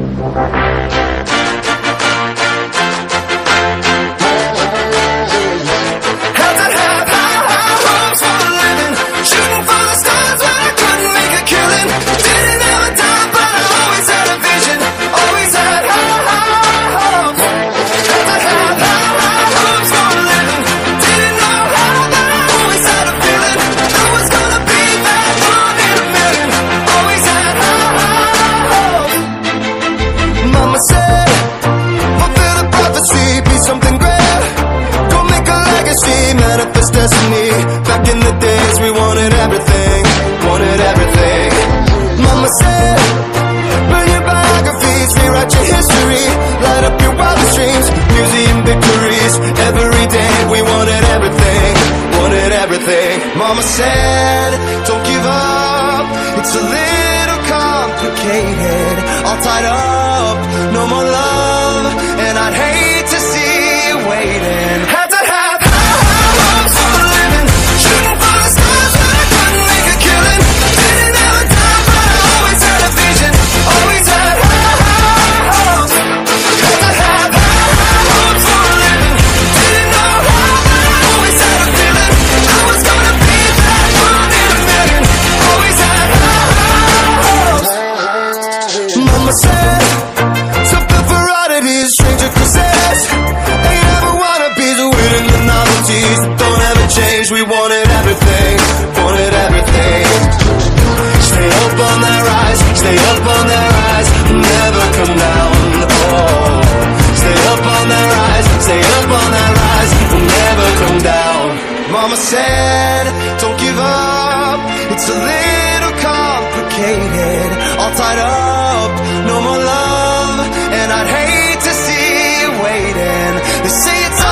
Destiny. Back in the days we wanted everything, wanted everything. Mama said, burn your biographies, rewrite your history, light up your wildest dreams, museum victories. Every day we wanted everything, wanted everything. Mama said, don't give up, it's a little complicated, all tied up, no more love, and I'd hate to see you waiting. Had to have hopes for a living, shooting for the stars when I couldn't make a killing. Didn't have a time, but I always had a vision, always had hopes. Had to have hopes for a living, didn't know how, but I always had a feeling I was gonna be that one in a million. Always had hopes. Mama said, something for oddities, stranger crusades. Ain't ever wannabes, winning the novelties that don't ever change. We wanted everything, wanted everything. Stay up on that rise, stay up on that rise, never come down. Oh, stay up on that rise, stay up on that rise, never come down. Mama said, don't give up, it's a little complicated, all tied up, no more love, and I'd hate to see you waiting. They say it's